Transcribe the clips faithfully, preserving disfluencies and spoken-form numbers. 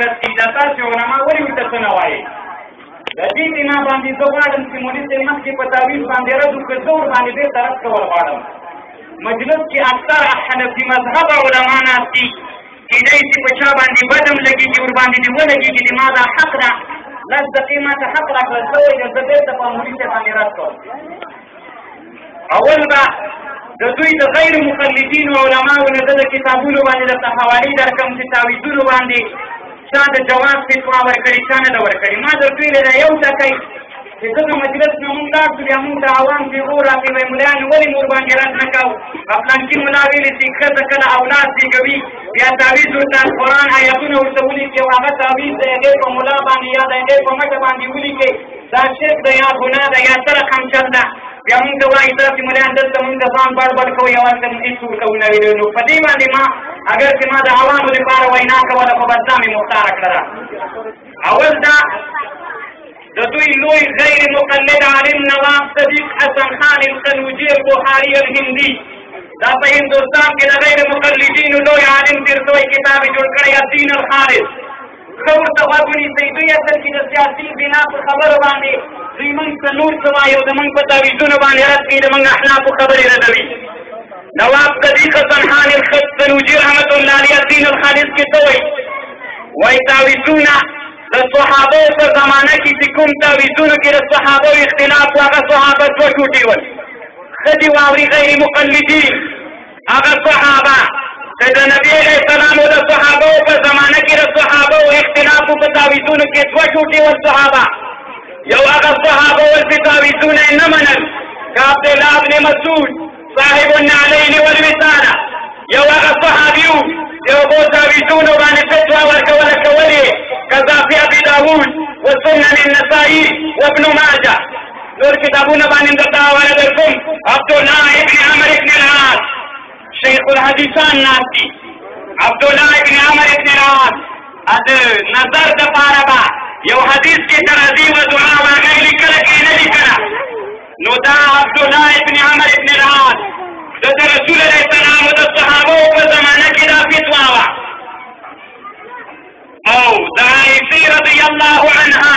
رد کړي دا تاسې علما ولې ورته څه نه وایي د دې بنا باندې زه غواړم چې مولوي صاحب مخکې په تعویض باندې رد وکړي زه ورباندې بېرته رد کول غواړم مجلس کې اکثر حنفي مذهب علما ناست دي کېدای شي په چا باندې بد هم لګېږي ورباندې دې ولګېږي چې ما دا حق ده لس دقیقې ما ته حق راکړه زه وایي زه بېرته په مولوي صاحب باندې رد کوم اول به د دوی د غیر مقلدینو علماو نه زه د کتابونو باندې درته حوالې درکړم چې تعویضونو باندې چا د جواز فتوا ورکړې چا نه ده ورکړې ما در دوی له یو ټکی چې دغه مجلس نه مونږ لاړ شو بیا مونږ د عوام پیغور راکړي وایي ملایانو ولې مور باندې رد نه کوو فلانکي ملا ویلې چې ښځه کله اولاد زېږوي بیا تعویض ورته قرآن آیتونه ورته ولیکي او هغه تعویض د هغې په ملا باندې یا د هغې په مټه باندې ولیکئ دا شرک ده یا ګناه ده یا سره خمچل ده بیا مونږ ته وایي تاسې ملایان دلته مونږ د ځان بړ بړ کوئ یوازې مونږ هېڅ ورته ونه ویلو نو په دې باندې ما اگر چې ما د عوامو لپاره وینا کوله خو بس دا مې مختاره کړله اول دا د دوی لوی غیر مقلد عالم نواب صدیق حسن خان القنوجي البخاري الهندي دا په هندوستان کې د غیر مقلدینو لوی عالم تېر شوی کتاب یې جوړ کړی الدین الخالص ښه ورته غوږ ونیسئ دوی اصل کې د سیاسي بنا په خبرو باندې دوی موږ ته نور څه وایي او زموږ په تعویضونو باندې رد کوي د موږ احنافو خبرې ردوي نواب صدیق حسن خان القنوجي رحمت الله علیه الدین الخالص کې څه وایي وایي تعویضونه د صحابو په زمانه کې چې کوم تعویضونو کې د صحابو اختلاف و هغه صحابه دوه ټوټې ول ښځې واوري غیر مقلدین هغه صحابه چې د نبي علیه السلام د صحابو په زمانه کې د صحابو اختلافو په تعویضونو کې دوه ټوټې ول صحابه یو هغه صحابه ول چې تعویضونه یې نه منل که عبدالله بن مسعود صاحب النعلین والوسانه یو هغه صحابي و چې هغو تعویضونو باندې فتوا ورکوله کولې كذا في ابي داود والسنن النسائي وابن ماجه نور كتابون بان درتا ولدكم عبد الله بن عمرو بن العاص شيخ الحديثان ناسي عبد الله بن عمرو بن العاص اد نظر د پاربا یو حدیث کې ترازی و دعا واغې لیکل کې نه لیکل نو دا عبد الله بن عمرو بن العاص د رسول الله صلی الله علیه وسلم د صحابه په زمانه کې دا فتوا وا او دا عائشة رضي الله عنها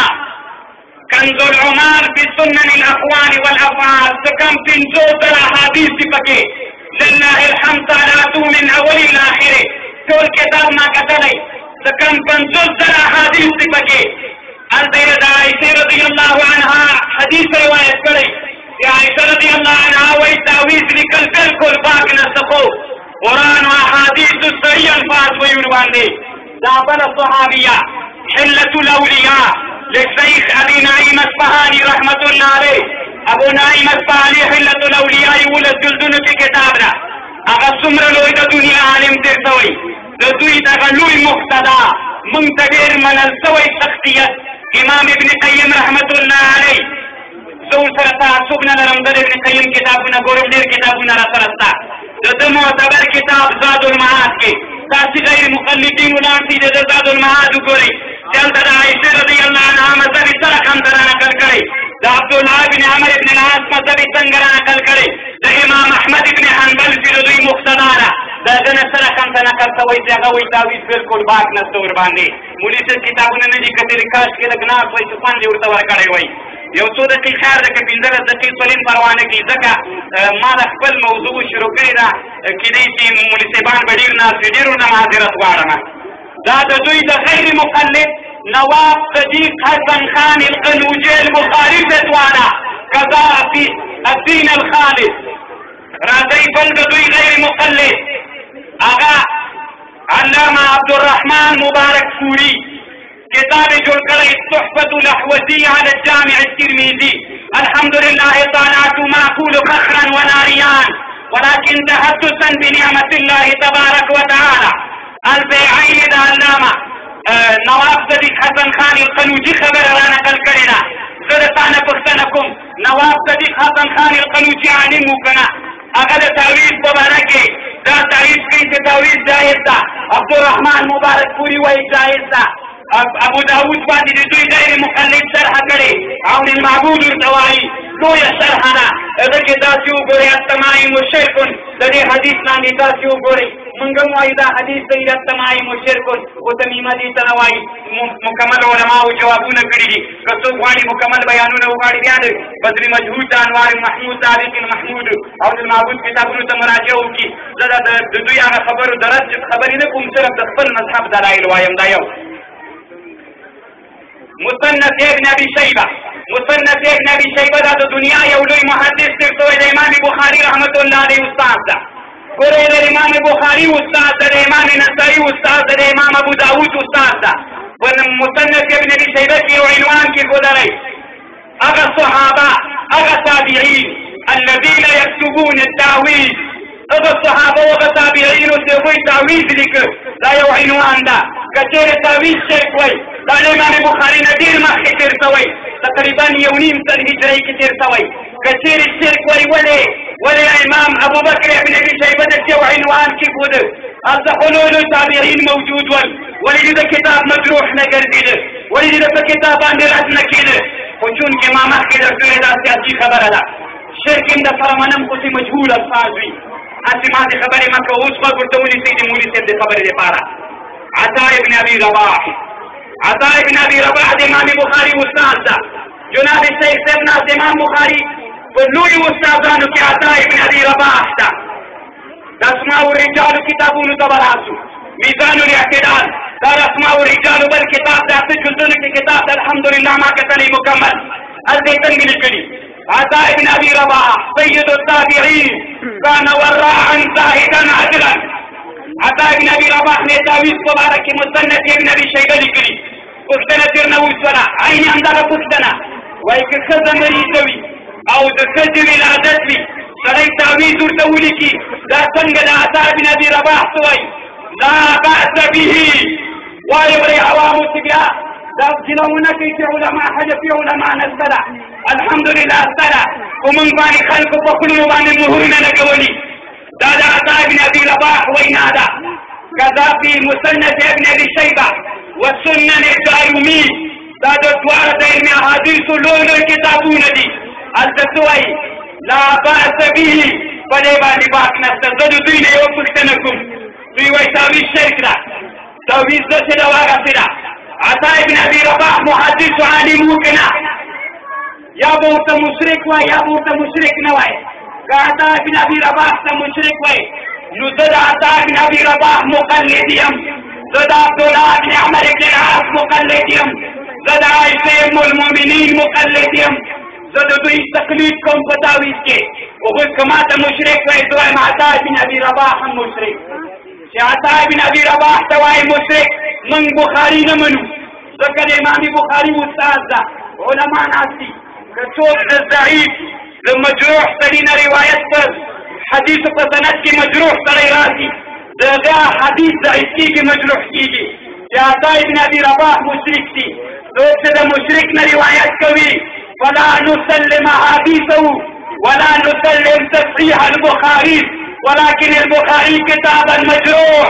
كنز العمال بسنن الاقوال والافعال سكم تنزو ترى حديث فكي لله الحمد على من اول الى اخره كل كتاب ما قتلي سكم تنزو ترى حديث فكي البيت عائشة رضي الله عنها حديث رواية كري يا عائشة رضي الله عنها ويتاويز لكل بالكل باق نسخو قرآن وحديث السريع الفاظ ويونواني دابل الصحابية حلة الأولياء للشيخ أبي نعيم الصهاني رحمة الله عليه أبو نعيم الصهاني حلة الأولياء يقول الجلدون في كتابنا أغا سمر لوي دا دنيا عالم ترسوي دا دوي دا غلوي مقتدا منتدر من السوي شخصية إمام ابن قيم رحمة الله عليه زون سرطا سبنا لرمضر ابن قيم كتابنا قرم دير كتابنا رسرطا دا معتبر كتاب زاد المعاد کے تاسي غير مقلدين ولانتي د زاد المعاد ګوري چلته د عائشة رضی الله عنها مذهب سره هم در نقل کړي د عبد الله بن عمرو بن العاص مذهب څنګه نقل کړي د امام احمد بن حنبل چې دوی مقتدا ده دا د سره هم نقل کوي چې هغه وایي تعویض بالکل باک نشته ور باندې مولوي صاحب کتابونه نه دي کتلي کاش کې د ګناه وایي چې پنځه ورته ورکړی وایي یو څو دقیقې خیر ده که پنځلس دقیقې سولین پروا نه کوي ځکه ما د خپل موضوع شروع کړې ده کېدای شي مولوي صاحبان به ډېر ناست وي ډېرو نه معذرت غواړم دا د دوی د غیر مقلد نواب صدیق حسن خان القنوجي البخاري فتوا ده کذا فی الدین الخالص راځئ بل د دوی غیر مقلد هغه علامه عبدالرحمن مبارک فوري كتاب جل كري الصحبة الأحوزية على الجامع الترمذي الحمد لله طالعت ما أقول فخرا وناريان ولكن تحدثا بنعمة الله تبارك وتعالى البيعين العلامة آه نواب صديق حسن خان القنوجي خبر رانا قل كرنا زدتانا بختنكم نواب صديق حسن خان القنوجي عالم وكنا اگر تعویض مبارکه دا تعویض کئی سے تعویض جائز دا عبدالرحمن مبارک پوری وی جائز دا ابو داود باندې د دوی غیر مقلد شرح کړي عون المعبود ورتوایي لویه شرح ده هغه کې تاسې وګورئ التمائم شرک د دې حدیث باندې تاسې وګورئ منګ هم وایو دا حدیث دی یتمایم شرک او تمیمه دې ته نه وایي مکمل علماو جوابونه کړي دي که څوک غواړي مکمل بیانونه وغواړي بیا د بدر مجهود د انوار محمود تاریخ محمود او د معبود کتابونو ته مراجعه وکړي زه د دوی هغه خبرو د رد خبرې نه کوم صرف د خپل مذهب دلایل وایم دا یو مصنف ابن ابي شيبه مصنف ابن ابي شيبه دا د دنیا یو لوی محدث دی شوی د امام بخاري رحمت الله علیه استاد ده ګورئ د امام بخاري استاد ده د امام نسائي استاد ده د امام ابو داود استاد ده په مصنف ابن ابي شيبه کې یو عنوان کې ګورئ هغه صحابه هغه تابعین الذين يكتبون التاويل هغه صحابه او هغه تابعین او دوی تعویض لیکه دا یو عنوان ده که چېرې تعویض شرک وای دا د امام بخاري نه ډېر مخکې تېر شوی تقریبا یو نیم سل هجرۍ کې تېر شوی که چېرې شرک وای ولې ولې امام ابوبکر ابن ابي شیبه داسې یو عنوان کېښوده هلته حلول تابعین موجود ول ولې د کتاب مجروح نه ګرځېده ولې د په کتاب باندې رد نه کېده خو چونکې ما مخکې درته ویلې دا سیاسي خبره ده شرک هم درسره منم خو چې مجهول الفاظ وي هسې ما دې خبرې مه کوه اوس غوږ ورته ونیسئ د مولي صاحب د خبرې دپاره عطا ابن ابي رباح عطا ابن ابي رباح د امام بخاري استاد ده جناب شیخ صاحب نه د امام بخاري په لویو استادانو کې عطا ابن ابي رباح ده د اسماء الرجالو کتابونو ته به راسو میزان الاعتدال دا د اسماء الرجالو بل کتاب د اته جلدونو کې کتاب د الحمدلله ما کتلی مکمل هلته یې څنګه لیکلي عطا ابن ابي رباح سيد التابعين كان وراعا زاهدا عدلا عطا ابن ابي رباح نے تعویض مبارک مصنف ابن ابي شيبه لیکلي پوښتنه ترنه وشوله عین همدغه پوښتنه وایي که ښځه مریضه وي او د ښځې ولادت وي سړی تعویض ورته ولیکي دا څنګه د عطا ابن ابي رباح څه وایي لا بأس به وایي وایي عوامو چې بیا دا جلونه کوي چې علما حنفي علما نشته ده الحمدلله شته ده خو موږ باندې خلکو په خولونو باندې مهرونه لګولي دا د عطا ابن ابي رباح وینا ده کذا في مصنف ابن ابي شيبه والسنن الدارمي دا د دواړه د علم احادیثو لوی لوی کتابونه دي هلته څه وایي لا بأس به په دې باندې باک نشته زه د دوی نه یوه پوښتنه کوم دوی وایي تعویض شرک ده تعویض داسې ده وهغسې ده عطا ابن ابي رباح محدث عالم و که نه یا به ورته مشرک وای یا به ورته مشرک نه وای که عطا ابن ابي رباح ته مشرک وای نو زه د عطا ابن ابي رباح مقلد یم زه د عبدالله ابن عمر ابن العاص مقلد یم زه د عایشې ام المؤمنین مقلد یم زه د دوی تقلید کوم په تعویض کې هغوی که ما ته مشرک وای زه وایم عطا ابن ابي رباح هم مشرک چې عطا ابن ابي رباح ته وایي مشرک موږ بخاري نه منو ځکه د امام بخاري استاد ده علما ناست دي که څوک د ضعیف د مجروح سړي نه روایت پر حدیثو په سند کې مجروح سړی راشي د هغه حدیث ضعیف کېږي مجروح کېږي چې عطا ابن ابي رباح مشرک دي څوک چې د مشرک نه روایت کوي فلا نسلم حدیثه ولا نسلم تصحیح البخاري ولكن البخاري كتابا مجروح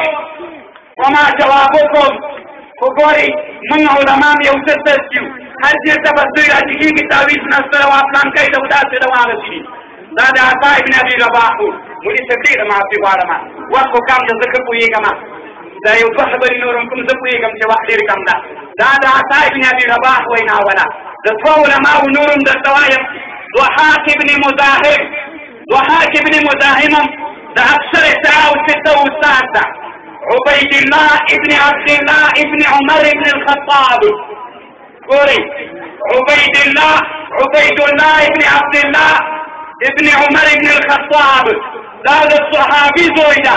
وما جوابكم وګورئ موږ علما م یو څه تسکیو هر چېرته به دوی راځي کېږي تعویض نسته ده پلانکی ده داسې ده هغسې دي دا د عطا ابن ابي رباح و مولي صاحب ډېره معافي غواړم وخت خو کم ده زه ښه پوهېږم دا یو دوه خبرې نور هم کوم زه پوهېږم چې وخت ډېر کم ده دا د عطا ابن ابي رباح وینا وله د دوه علماو نور هم درته وایم ضحاک ابن مزاحم ضحاک ابن مزاحم هم د اکثر ساو سته استاد ده عبيد الله ابن عبد الله ابن عمر ابن الخطاب قولي عبيد الله عبيد الله ابن عبد الله ابن عمر ابن الخطاب هذا الصحابي زويدا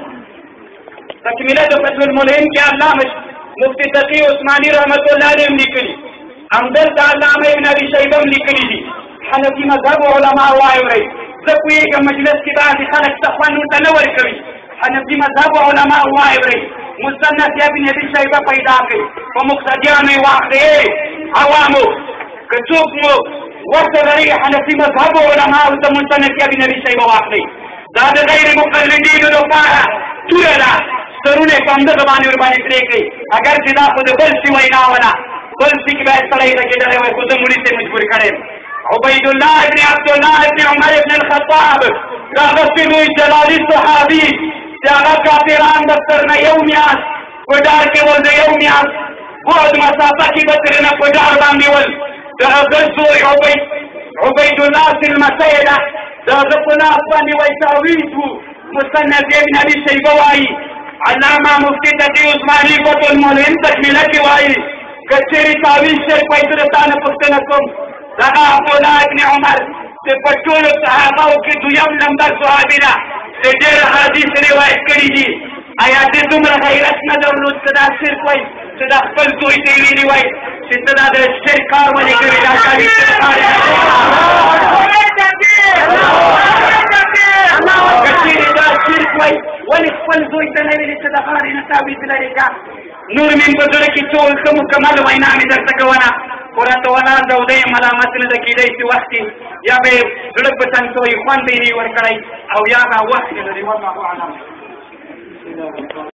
تكملة فتح الملهم كي علامة مفتي تقي عثماني رحمة الله عليه لكلي امدل علامة ابن ابي شيبة لكلي دي حنفي مذهب علماء وايوري زكوية كمجلس كبار خلق تخوان تنور كوي حنفي مذهب علماء وايوري مصنف ابن ابي شيبة پیدا کړي په مقتدیانو واخلي عوامو کڅوک مو ورته لري حنفي مذهب علماء ته مصنف ابن ابي شيبة واخلي دا د غیر مقلدینو لپاره توره ده سرونه په همدغه باندې ورباندې پرې کړي اگر چې دا خو د بل شي وینا وله بل شي کې باید سړی لګېدلی وای خو زه مولي ته مجبور کړی عبيد الله ابن عبد الله ابن عمر ابن الخطاب دا غسي لوی جلالي صحابي چې هغه کافران به ترنه یو میاشت په ډار کې ول د یو میاشت بعد مسافه کې به ترنه په ډار باندې ول د هغه زوی عبید عبید الله لمسی ده د هغه په لاس باندې وایي تعویض و مصنف ابن ابي شیبه وایي علامه مفتي تقي عثماني فتح المولین تکمیله کې وایي که چېرې تعویض شرک وایي زه د تا نه پوښتنه کوم دغه عبدالله ابن عمر چې په ټولو صحابهو کې دویم نمبر صحابي ده چې ډېر حدیث روایت کړي دي آیا دې دومره غیرت نه درلود چې دا شرک وایي چې دا خپل زوی ته یې ویلي وایي چې ته دا د شرک کار ولې کوې دا تعویض که چېرې دا شرک وایي ولې خپل زوی ته نه ویلې چې د غاړې نه تعویض لرې کا نور مې په زړه کې ټول ښه مکمل وینا مې درته کوله خو راته ولاړ ده او دی ملامت نه ده کېدی چې وخت یا به یې زړه په تنګ شوی خوند یې ورکړی او یا به وخت یې لري والله اعلم